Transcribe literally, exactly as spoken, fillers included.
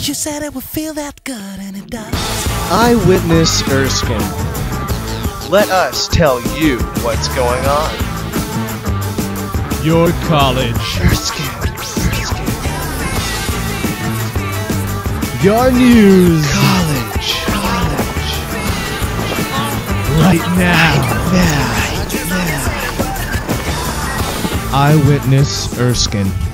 'Cause you said it would feel that good, and it does. Eyewitness Erskine. Let us tell you what's going on. Your college. Erskine. Erskine. Your news. College. College. Right now. Right now. Eyewitness Erskine.